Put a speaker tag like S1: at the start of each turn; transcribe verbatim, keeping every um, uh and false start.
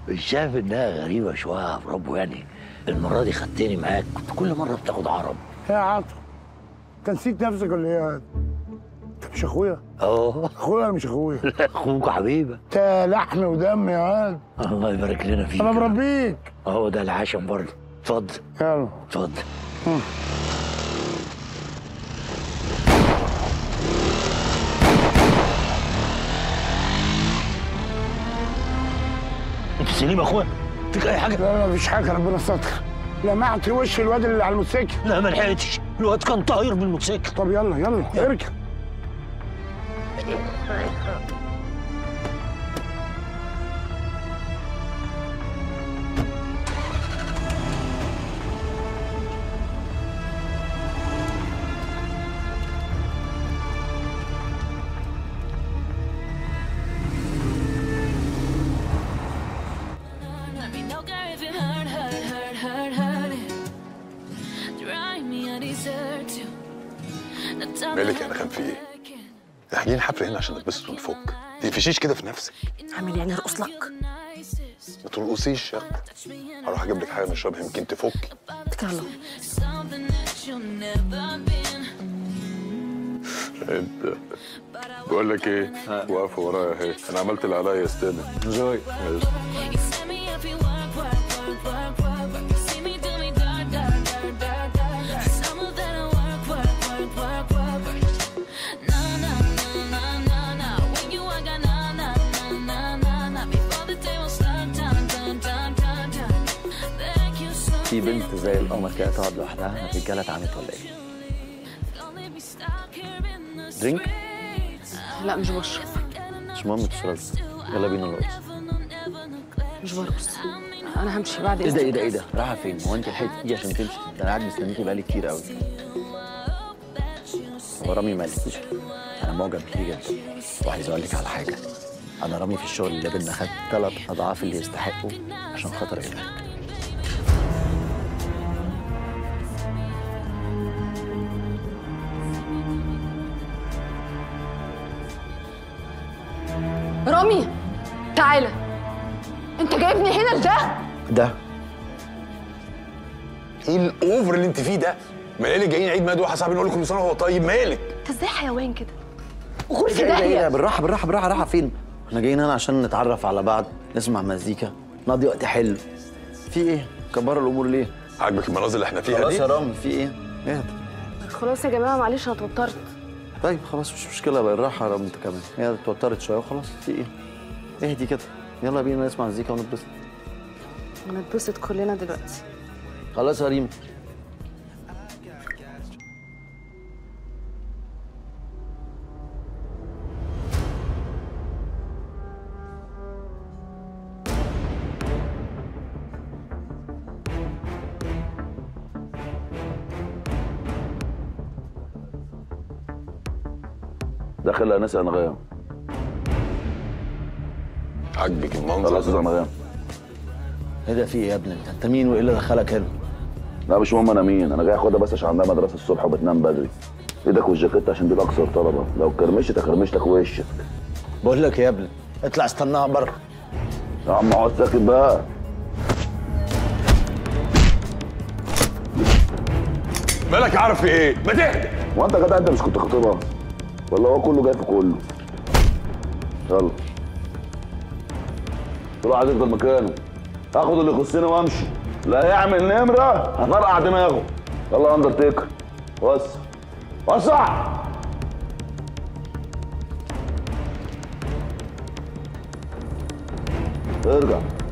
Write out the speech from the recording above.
S1: مش شايف انها غريبه شويه يا برافو؟ يعني المره دي خدتني معاك، كنت كل مره بتاخد عرب.
S2: يا عاطف انت نسيت نفسك ولا ايه؟ انت مش اخويا؟
S1: اه
S2: اخويا ولا مش اخويا؟
S1: لا اخوك حبيبي.
S2: انت لحم ودم يا واد.
S1: الله يبارك لنا فيك.
S2: انا مربيك.
S1: اهو ده العشم برضه. اتفضل.
S2: يلا
S1: اتفضل. انت سليم يا اخويا؟ فيك اي حاجه؟
S2: لا لا مفيش حاجه، ربنا ستر. لمعت وش الواد اللي على الموتوسيكل.
S1: لا ما لحقتش، الواد كان طاير بالموتوسيكل.
S2: طب يلا يلا, يلا. اركب.
S3: مالك يا نغم في ايه؟ احنا جايين حفله هنا عشان نتبسط ونفك، تقفشيش كده في نفسك.
S4: عامل يعني ارقص لك؟
S3: ما ترقصيش يا اختي، هروح اجيب لك حاجه نشربها يمكن تفكي.
S4: اتكل على
S3: انت بقول لك ايه؟ واقفه ورايا اهي، انا عملت اللي عليا استنى.
S5: انجوي. في بنت زي القمر كده تقعد لوحدها، الرجاله اتعمت ولا ايه؟ درينك؟
S4: لا مش بشرب.
S5: مش مهم تشربي، يلا بينا نرقص.
S4: مش برقص، انا همشي بعد
S5: ايه ده ايه ده ايه ده؟ رايحه فين؟ هو انت لحقتي تيجي عشان تمشي؟ ده انا قاعد مستنيكي بقالي كتير قوي. هو رامي مالك؟ انا معجب بيكي جدا، وعايز اقول لك على حاجه. انا رامي في الشغل اللي بينا خد ثلاث اضعاف اللي يستحقه عشان خاطر ايه؟
S4: رامي تعالى، انت جايبني هنا لده؟
S5: ده
S3: ايه الاوفر اللي انت فيه ده؟ مالك جايين عيد ميلاد واحد صاحبي نقول له كل سنه وهو طيب، مالك؟
S4: انت ازاي حيوان كده؟ غور في
S5: ايه ده ايه ده؟
S4: داهيه.
S5: بالراحه بالراحه بالراحه، رايحه فين؟ احنا جايين هنا عشان نتعرف على بعض، نسمع مزيكا، نقضي وقت حلو. في ايه؟ كبار الامور ليه؟
S3: عاجبك المناظر اللي احنا فيها دي؟
S5: خلاص يا رامي في ايه؟ اهدى.
S4: خلاص يا جماعه معلش انا اتوترت.
S5: طيب خلاص مش مشكله، بالراحه يا رامي انت كمان، هي اتوترت شويه وخلاص. في ايه؟ اهدي كده، يلا بينا نسمع مزيكا ونتبسط.
S4: هنتبسط كلنا دلوقتي.
S5: خلاص يا ريم. داخل يا ناس انغام.
S3: عاجبك المنظر؟
S5: خلاص يا انغام. ايه ده في ايه يا ابني؟ انت انت مين وايه اللي دخلك هنا؟ لا مش مهم انا مين، انا جاي اخدها بس عشان عندها مدرسه الصبح وبتنام بدري. ايدك والجاكيت عشان دي اكثر طلبه، لو كرمشت اكرمشتك وشك. بقول لك يا ابني اطلع استناها بره. يا عم اقعد ساكت بقى.
S3: مالك عارف في ايه؟ ما تهدى.
S5: هو انت جدع انت مش كنت خاطبها؟ ولا هو كله جاي في كله؟ يلا كل واحد يفضل مكانه، هاخد اللي يخصني وامشي، لا يعمل نمره هفرقع دماغه. يلا يا اندرتيكر وسع وسع. ارجع.